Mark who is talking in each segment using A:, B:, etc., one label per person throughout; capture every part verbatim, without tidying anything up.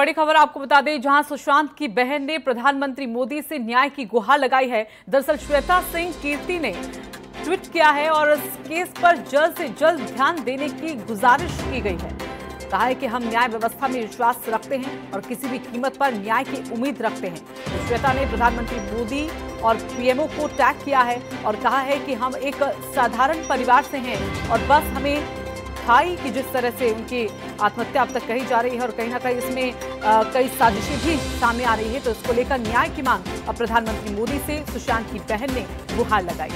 A: बड़ी खबर आपको बता दें, जहां सुशांत की बहन ने प्रधानमंत्री मोदी से न्याय की गुहार लगाई है। दरअसल श्वेता सिंह कीर्ति ने ट्वीट किया है और इस केस पर जल्द से जल्द ध्यान देने की गुजारिश की गई है। कहा है कि हम न्याय व्यवस्था में विश्वास रखते हैं और किसी भी कीमत पर न्याय की उम्मीद रखते हैं। तो श्वेता ने प्रधानमंत्री मोदी और पीएमओ को टैग किया है और कहा है कि हम एक साधारण परिवार से हैं और बस हमें खाई कि जिस तरह से उनकी आत्महत्या अब तक कही जा रही है और कहीं ना कहीं इसमें आ, कई साजिशें भी सामने आ रही है। तो इसको लेकर न्याय की मांग अब प्रधानमंत्री मोदी से सुशांत की बहन ने गुहार लगाई।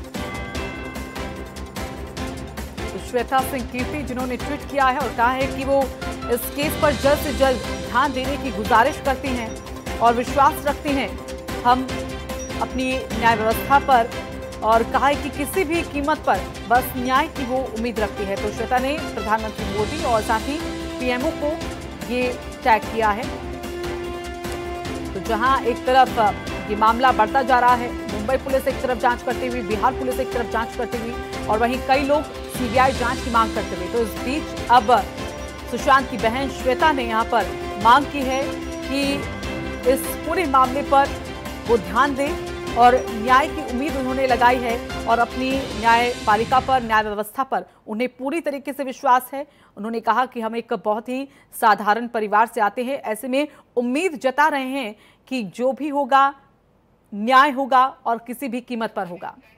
A: तो श्वेता सिंह कीर्ति जिन्होंने ट्वीट किया है और कहा है कि वो इस केस पर जल्द से जल्द ध्यान देने की गुजारिश करती हैं और विश्वास रखती हैं हम अपनी न्याय व्यवस्था पर, और कहा है कि किसी भी कीमत पर बस न्याय की वो उम्मीद रखती है। तो श्वेता ने प्रधानमंत्री मोदी और साथ ही पीएमओ को ये टैग किया है। तो जहां एक तरफ ये मामला बढ़ता जा रहा है, मुंबई पुलिस एक तरफ जांच करती हुई, बिहार पुलिस एक तरफ जांच करती हुई और वहीं कई लोग सीबीआई जांच की मांग करते हुए, तो इस बीच अब सुशांत की बहन श्वेता ने यहाँ पर मांग की है कि इस पूरे मामले पर वो ध्यान दें और न्याय की उम्मीद उन्होंने लगाई है और अपनी न्यायपालिका पर, न्याय व्यवस्था पर उन्हें पूरी तरीके से विश्वास है। उन्होंने कहा कि हम एक बहुत ही साधारण परिवार से आते हैं, ऐसे में उम्मीद जता रहे हैं कि जो भी होगा न्याय होगा और किसी भी कीमत पर होगा।